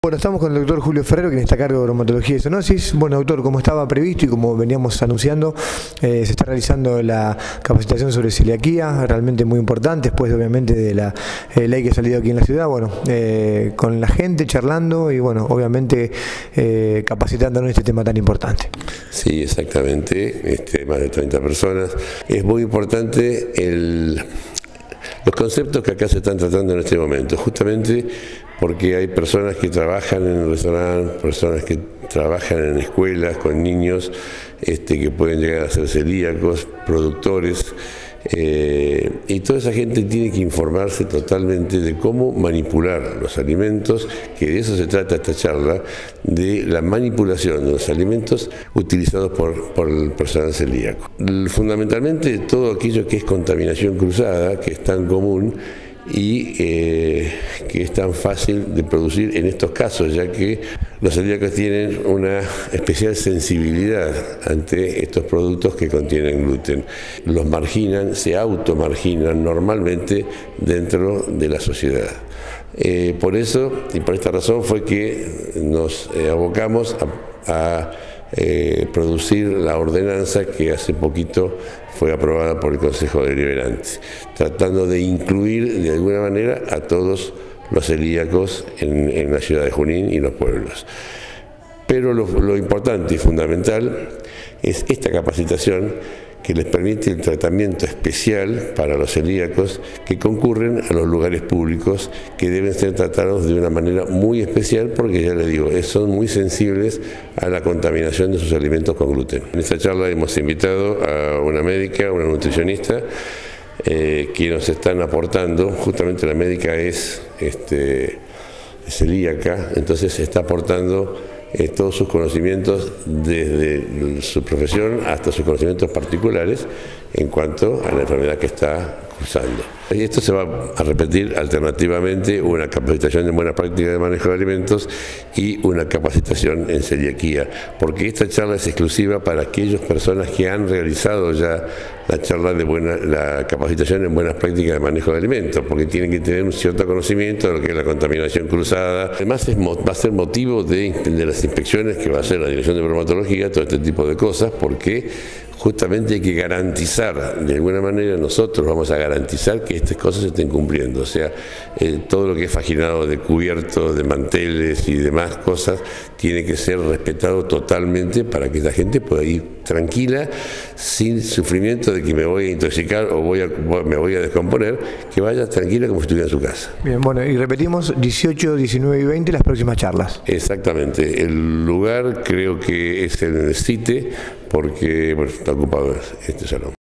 Bueno, estamos con el doctor Julio Ferrero, quien está a cargo de bromatología y zoonosis. Bueno, doctor, como estaba previsto y como veníamos anunciando, se está realizando la capacitación sobre celiaquía, realmente muy importante, después obviamente de la ley que ha salido aquí en la ciudad, bueno, con la gente charlando y bueno, obviamente capacitándonos en este tema tan importante. Sí, exactamente, más de 30 personas. Es muy importante los conceptos que acá se están tratando en este momento, justamente porque hay personas que trabajan en el restaurante, personas que trabajan en escuelas con niños que pueden llegar a ser celíacos, productores, y toda esa gente tiene que informarse totalmente de cómo manipular los alimentos, que de eso se trata esta charla, de la manipulación de los alimentos utilizados por el personal celíaco. Fundamentalmente todo aquello que es contaminación cruzada, que es tan común y que es tan fácil de producir en estos casos, ya que los celíacos tienen una especial sensibilidad ante estos productos que contienen gluten. Los marginan, se automarginan normalmente dentro de la sociedad. Por eso y por esta razón fue que nos abocamos a producir la ordenanza que hace poquito fue aprobada por el Consejo Deliberante, tratando de incluir de alguna manera a todos los celíacos en la ciudad de Junín y los pueblos. Pero lo importante y fundamental es esta capacitación que les permite el tratamiento especial para los celíacos que concurren a los lugares públicos, que deben ser tratados de una manera muy especial porque, ya les digo, son muy sensibles a la contaminación de sus alimentos con gluten. En esta charla hemos invitado a una médica, una nutricionista, que nos están aportando, justamente la médica es celíaca, entonces está aportando todos sus conocimientos desde su profesión hasta sus conocimientos particulares en cuanto a la enfermedad que está cursando. Y esto se va a repetir alternativamente, una capacitación en buenas prácticas de manejo de alimentos y una capacitación en celiaquía, porque esta charla es exclusiva para aquellas personas que han realizado ya la charla la capacitación en buenas prácticas de manejo de alimentos, porque tienen que tener un cierto conocimiento de lo que es la contaminación cruzada. Además va a ser motivo de las inspecciones que va a hacer la Dirección de Bromatología, todo este tipo de cosas, porque justamente hay que garantizar, de alguna manera nosotros vamos a garantizar que estas cosas se estén cumpliendo, o sea, todo lo que es faginado de cubiertos, de manteles y demás cosas, tiene que ser respetado totalmente para que la gente pueda ir tranquila, sin sufrimiento de que me voy a intoxicar o me voy a descomponer, que vaya tranquila como si estuviera en su casa. Bien, bueno, y repetimos 18, 19 y 20 las próximas charlas. Exactamente, el lugar creo que es en el CITE, porque bueno, está ocupado este salón.